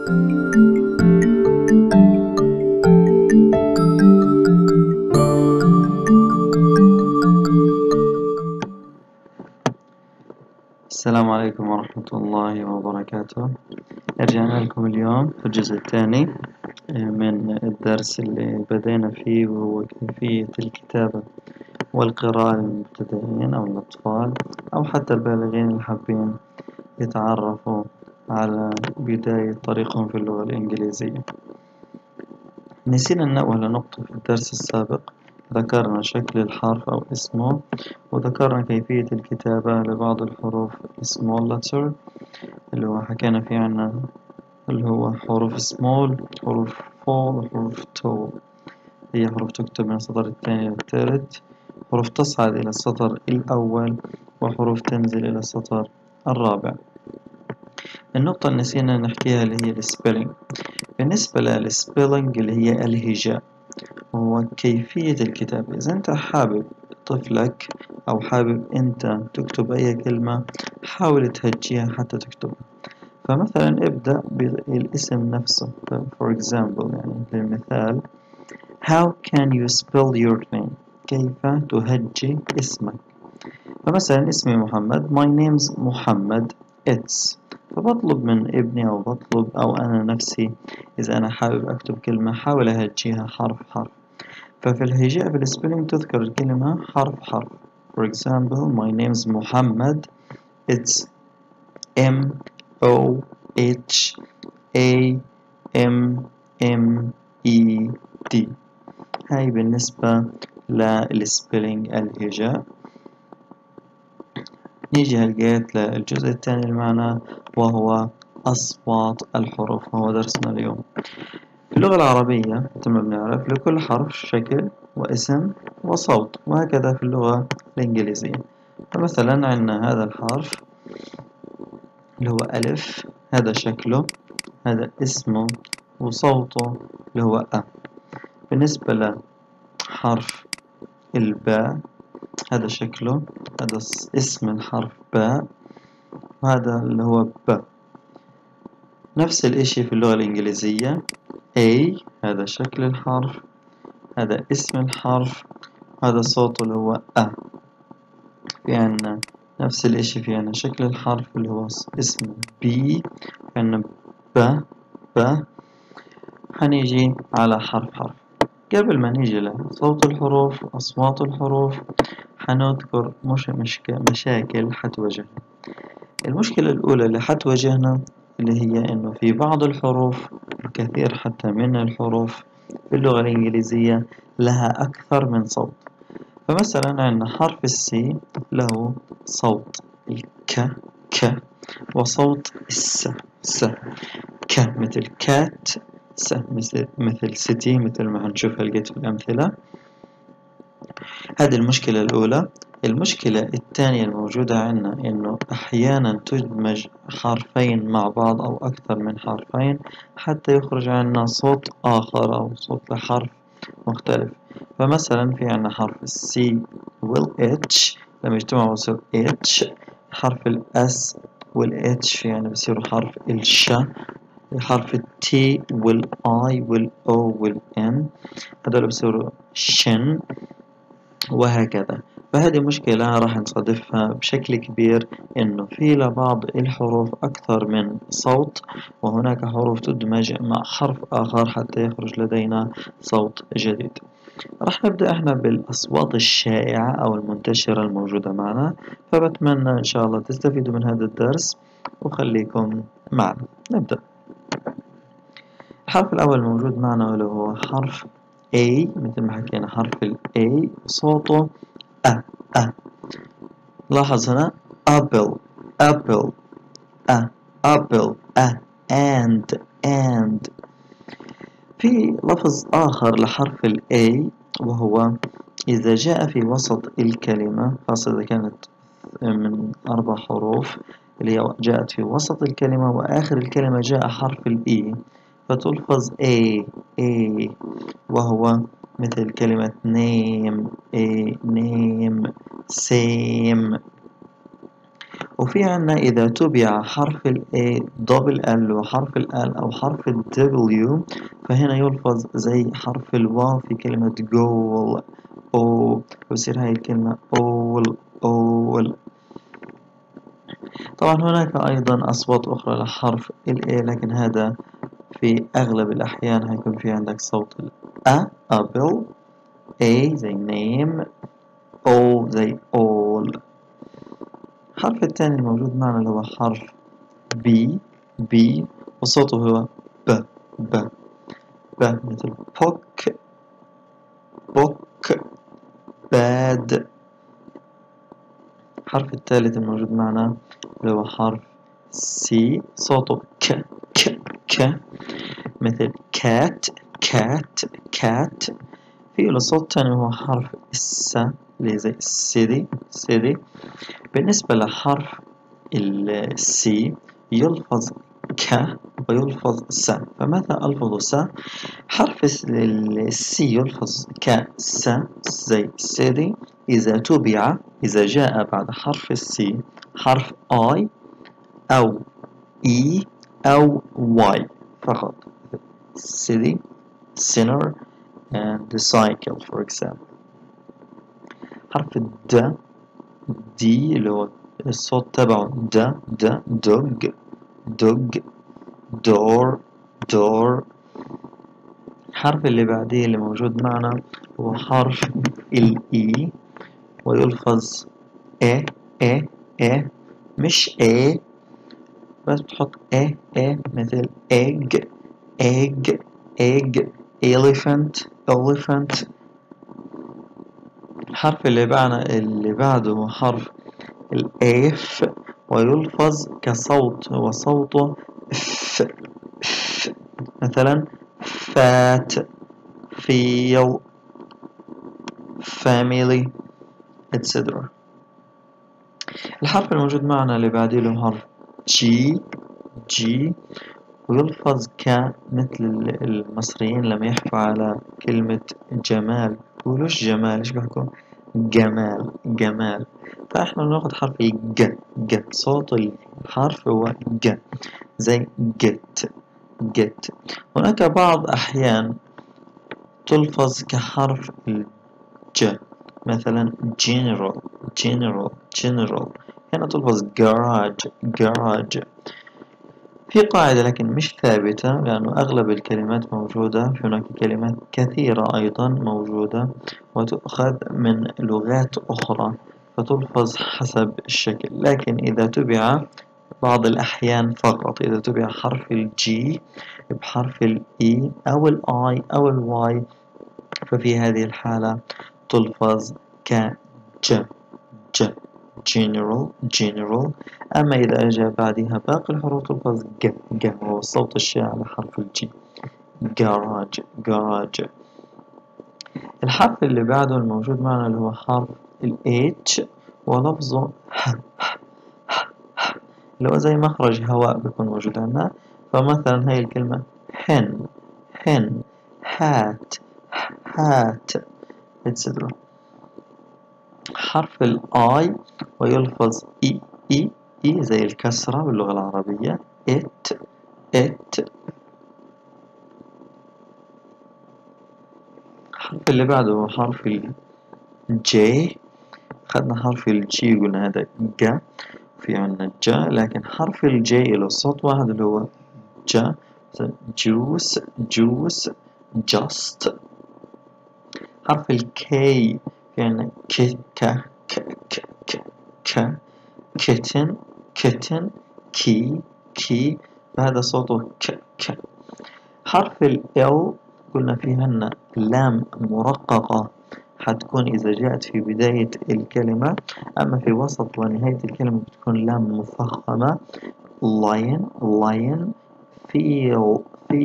السلام عليكم ورحمة الله وبركاته. رجعنا لكم اليوم في الجزء الثاني من الدرس اللي بدينا فيه، وهو كيفية الكتابة والقراءة للمبتدئين أو الأطفال أو حتى البالغين اللي حابين يتعرفوا على بداية طريقهم في اللغة الإنجليزية. نسينا ننوه لنقطة في الدرس السابق، ذكرنا شكل الحرف أو اسمه، وذكرنا كيفية الكتابة لبعض الحروف small letter اللي هو حكينا فيه عنه، اللي هو حروف small، حروف fall، وحروف tall. هي حروف تكتب من السطر الثاني للثالث، حروف تصعد إلى السطر الأول، وحروف تنزل إلى السطر الرابع. النقطة اللي نسينا نحكيها اللي هي السبيلينج. بالنسبة للسبيلينج اللي هي الهجاء، هو كيفية الكتابة. إذا أنت حابب طفلك أو حابب أنت تكتب أي كلمة، حاول تهجيها حتى تكتبها. فمثلا ابدأ بالاسم نفسه. for example، يعني للمثال how can you spell your name؟ كيف تهجي اسمك؟ فمثلا اسمي محمد، my name's محمد it's. فبطلب من ابني أو بطلب أو أنا نفسي، إذا أنا حابب أكتب كلمة حاول أهجيها حرف حرف. ففي الهجاء في السبيلنج تذكر الكلمة حرف حرف. for example my name's محمد it's M O H A M M E D. هاي بالنسبة للسبيلنج الهجاء. نيجي هلقيت للجزء الثاني المعنى، وهو أصوات الحروف، وهو درسنا اليوم. في اللغة العربية مثل ما بنعرف لكل حرف شكل واسم وصوت، وهكذا في اللغة الإنجليزية. فمثلا عندنا هذا الحرف اللي هو ألف، هذا شكله، هذا اسمه، وصوته اللي هو أ. بالنسبة لحرف الباء، هذا شكله، هذا اسم الحرف باء، وهذا اللي هو ب. نفس الاشي في اللغة الإنجليزية A، هذا شكل الحرف، هذا اسم الحرف، هذا صوته اللي هو أ. في عنا نفس الاشي، في عنا شكل الحرف اللي هو اسم B، في عنا ب ب. هنيجي على حرف حرف. قبل ما نيجي لصوت الحروف وأصوات الحروف، حنذكر مشاكل حتواجهنا. المشكلة الأولى اللي حتواجهنا اللي هي إنه في بعض الحروف، الكثير حتى من الحروف في اللغة الإنجليزية لها أكثر من صوت. فمثلا عندنا حرف السي له صوت الك ك، وصوت الس س. ك مثل كات، س مثل سيتي، مثل ما هنشوف هلقيت في الأمثلة. هذه المشكلة الأولى. المشكلة الثانية الموجودة عندنا إنه أحيانا تدمج حرفين مع بعض أو أكثر من حرفين حتى يخرج عنا صوت آخر أو صوت لحرف مختلف. فمثلا في عنا حرف السي والاتش، لما يجتمعوا بصير اتش. حرف الاس والاتش يعني بصيروا حرف الش. حرف التي والاي والاو والان هذول بصيروا شن، وهكذا. فهذه مشكلة راح نصادفها بشكل كبير، إنه في لبعض الحروف أكثر من صوت، وهناك حروف تدمج مع حرف آخر حتى يخرج لدينا صوت جديد. راح نبدأ إحنا بالأصوات الشائعة أو المنتشرة الموجودة معنا، فبتمنى إن شاء الله تستفيدوا من هذا الدرس وخليكم معنا. نبدأ. الحرف الأول الموجود معنا اللي هو حرف A، مثل ما حكينا حرف ال A صوته أ أ. لاحظ هنا apple apple أ apple أ and. في لفظ آخر لحرف ال A، وهو إذا جاء في وسط الكلمة، خاصة إذا كانت من 4 حروف، اللي هي جاءت في وسط الكلمة وآخر الكلمة جاء حرف ال E، فتلفظ A، وهو مثل كلمة name name same. وفي عنا إذا تبع حرف ال A double L وحرف ال L أو حرف ال W فهنا يلفظ زي حرف الواو في كلمة goal أو يصير هاي الكلمة أول. طبعا هناك أيضا أصوات أخرى لحرف ال A لكن هذا في أغلب الأحيان هيكون في عندك صوت ال A apple A زي name O زي all. الحرف الثاني الموجود معنا اللي هو حرف B وصوته هو ب مثل book bad. الحرف الثالث الموجود معنا اللي هو حرف C صوته ك مثل cat. في له صوت ثاني وهو حرف الس اللي زي city. بالنسبة لحرف السي يلفظ ك ويلفظ س، فمتى ألفظ س؟ حرف السي يلفظ كس زي سيدي إذا جاء بعد حرف السي حرف I أو E أو Y فقط. city, sinner and the cycle for example. حرف دي اللي هو الصوت تبعه dog door. الحرف اللي بعديه اللي موجود معنا هو حرف ال E ويلفظ مش بس بتحط مثل egg elephant. الحرف اللي بعده هو حرف الإف ويلفظ كصوت هو صوته ف مثلا fat feel family etc. الحرف الموجود معنا اللي بعديه له حرف G ويلفظ مثل المصريين لما يحكوا على كلمة جمال يقولوش جمال، ايش بيحكوا؟ جمال. فاحنا بناخد حرف ج صوت الحرف هو ج زي get. هناك بعض أحيان تلفظ كحرف الج مثلا general هنا تلفظ garage. في قاعدة لكن مش ثابتة لأنه أغلب الكلمات موجودة، في هناك كلمات كثيرة أيضا موجودة وتؤخذ من لغات أخرى فتلفظ حسب الشكل، لكن إذا تبع بعض الأحيان فقط إذا تبع حرف الجي بحرف الإي أو الآي أو الواي ففي هذه الحالة تلفظ ج general. أما إذا أجى بعدها باقي الحروف تلفظ ج وهو الصوت الشائع لحرف الجي garage. الحرف اللي بعده الموجود معنا اللي هو حرف H ولفظه اللي هو زي مخرج هواء بيكون موجود عندنا، فمثلا هاي الكلمة hen hat etc. حرف I ويلفظ إي زي الكسرة باللغة العربية it. الحرف اللي بعده هو حرف J. أخذنا حرف الجي قلنا هذا ج في عنا جا، لكن حرف الجي له صوت واحد اللي هو جا juice just. حرف الكي في عنا kitten كي فهذا صوته ك. حرف ال L قلنا فيهن لام مرققة حتكون إذا جاءت في بداية الكلمة، أما في وسط ونهاية الكلمة بتكون لام مفخمة lion feel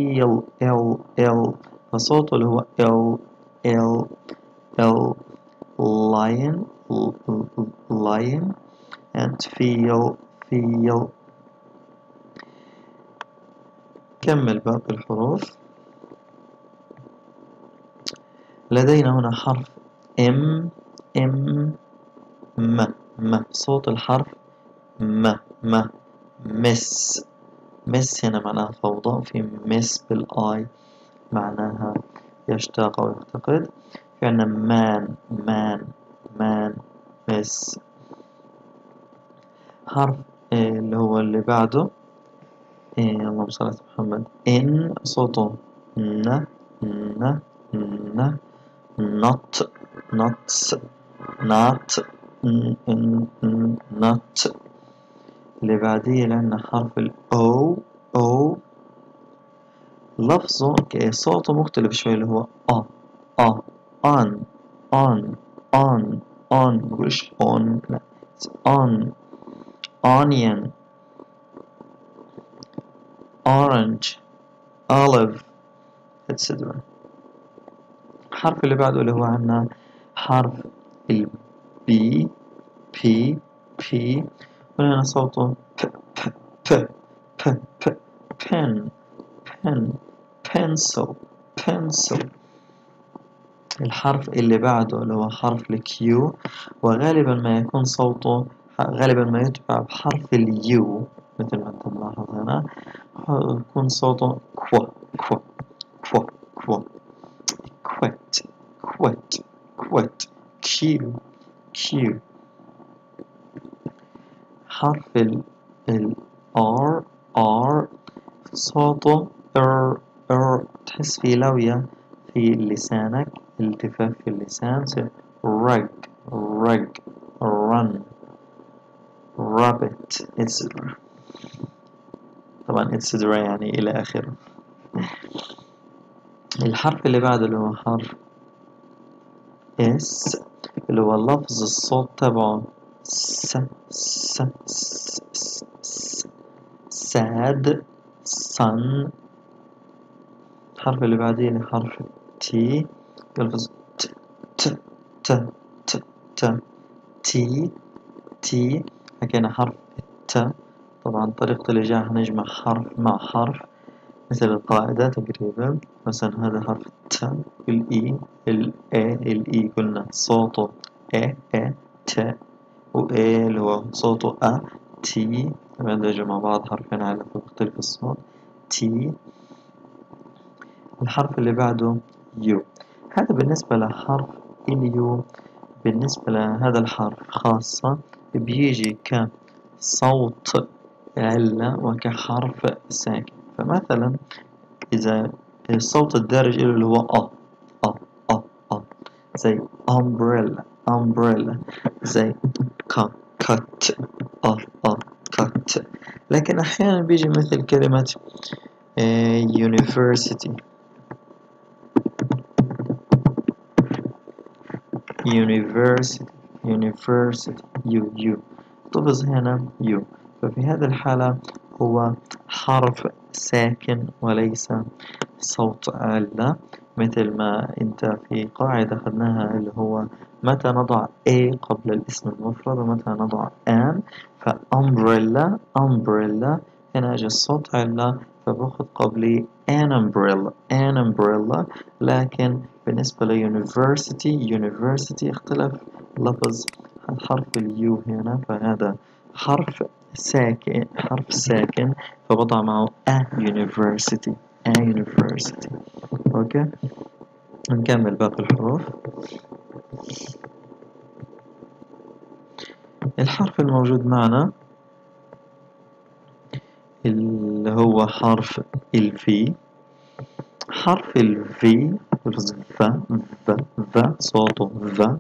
L فصوته اللي هو L lion and feel. كمل باقي الحروف. لدينا هنا حرف M صوت الحرف م مس. مس هنا معناها فوضى، في مس بالآي معناها يشتاق أو يفتقد. في عنا مان مس. حرف اللي هو اللي بعده اللهم صل على محمد، إن صوته ن ن ن not nuts not not. اللي بعديه لأن حرف ال O O لفظه صوته مختلف شوي، اللي هو on on on مش on، لا on onion orange olive etc. الحرف اللي بعده اللي هو عنا حرف ال B P P وهنا صوته ب ب ب pen pen pencil pencil. الحرف اللي بعده اللي هو حرف الكيو، وغالبا ما يكون صوته غالبا ما يتبع بحرف اليو مثل ما انت ملاحظ هنا، يكون صوته كو كو كو كو quit quit quit كيو كيو. حرف ال R R صوته تحس فيه لوية في لسانك، التفاف في اللسان، rug rug run rabbit etc. طبعا etc يعني إلى آخره. الحرف اللي بعده اللي هو حرف S اللي هو لفظ الصوت تبعه س س س س sad sun. الحرف اللي بعديه اللي حرف T يلفظ ت ت ت ت ت تي تي. حكينا حرف الت، طبعا طريقة الإجابة هنجمع حرف مع حرف مثل القاعدة تقريبا. مثلا هذا حرف الت والإي الإي قلنا صوته ت وإيه اللي هو صوته تي، طبعا مع بعض حرفين على مختلف الصوت تي. الحرف اللي بعده يو. هذا بالنسبة لحرف اليو. بالنسبة لهذا الحرف خاصة بيجي كصوت علة وكحرف ساكن. فمثلا إذا الصوت الدارج له اللي هو أ زي umbrella زي cut cut. لكن أحيانا بيجي مثل كلمة university يو تلفظ هنا يو. ففي هذه الحالة هو حرف ساكن وليس صوت علة، مثل ما انت في قاعدة أخذناها اللي هو متى نضع a قبل الاسم المفرد ومتى نضع an. فأمبريلا هنا أجى الصوت علة فباخذ قبلي an umbrella. لكن بالنسبة ل university اختلف لفظ حرف اليو هنا، فهذا حرف ساكن فبضع معه university اوكي. نكمل باقي الحروف. الحرف الموجود معنا اللي هو حرف الفي. حرف الفي لفظ ف صوته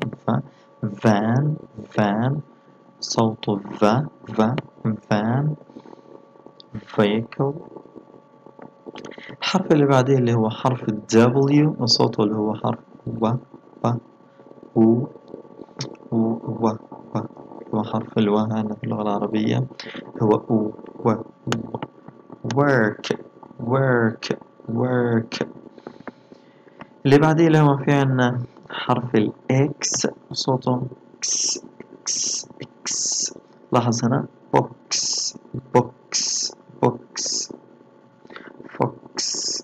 فان صوته فان vehicle. الحرف اللي بعديه اللي هو حرف W وصوته اللي هو حرف و هو حرف الوا عندنا في اللغة العربية هو work. اللي بعديه اللي هو في عنا حرف الإكس وصوته إكس. لاحظ هنا box fox.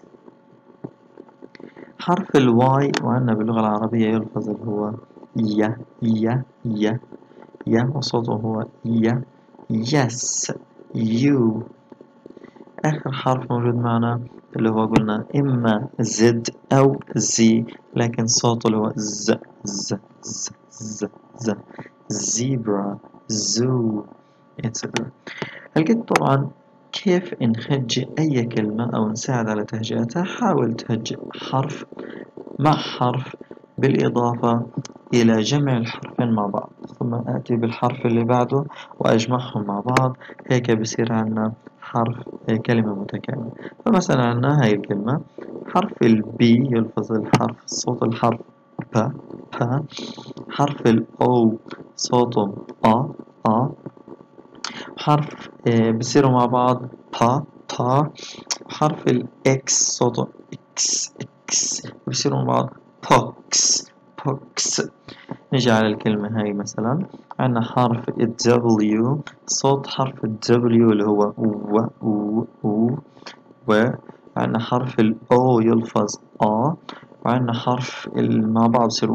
حرف الواي وعندنا باللغة العربية يلفظ اللي هو يا وصوته هو yes you. آخر حرف موجود معنا اللي هو قلنا إما زد أو زي، لكن صوته اللي هو ز ز ز ز ز zebra zoo etc. هلقيت طبعا كيف نهجئ أي كلمة أو نساعد على تهجئتها. حاول تهجئ حرف مع حرف بالإضافة إلى جمع الحرفين مع بعض، ثم آتي بالحرف اللي بعده وأجمعهم مع بعض، هيك بصير عنا حرف كلمة متكاملة. فمثلا عنا هاي الكلمة حرف البي يلفظ الحرف صوت الحرف ب ب، حرف الأو صوته أ، حرف بصيروا مع بعض با با، حرف الإكس صوته إكس بصيروا مع بعض بوكس بوكس. نجي على الكلمة هاي مثلا عندنا حرف ال W صوت حرف ال W اللي هو و وعندنا حرف ال O يلفظ وعندنا حرف مع بعض يصير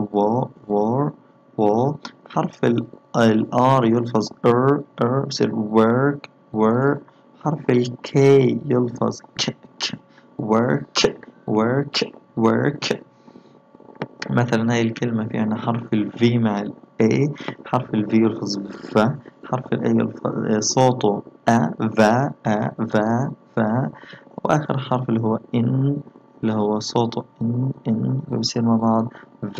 و حرف ال R يلفظ بصير work. حرف ال K يلفظ work. مثلا هاي الكلمة في عنا حرف ال V مع ال A، حرف ال V يلفظ ف، حرف ال A يلفظ صوته فا، وآخر حرف اللي هو إن اللي هو صوته إن بيصير مع بعض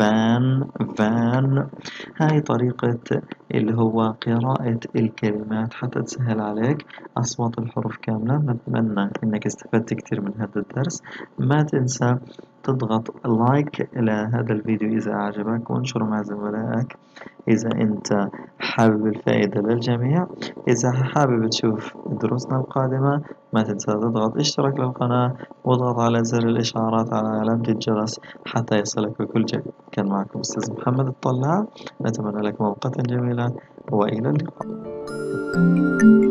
فان. هاي طريقة اللي هو قراءة الكلمات حتى تسهل عليك أصوات الحروف كاملة. نتمنى إنك استفدت كتير من هذا الدرس. ما تنسى تضغط لايك لهذا الفيديو إذا أعجبك، وانشره مع زملائك إذا أنت حابب الفائدة للجميع. إذا حابب تشوف دروسنا القادمة ما تنسى تضغط اشتراك للقناة واضغط على زر الإشعارات على علامة الجرس حتى يصلك بكل جديد. كان معكم أستاذ محمد الطلاب، نتمنى لكم أوقاتا جميلة وإلى اللقاء.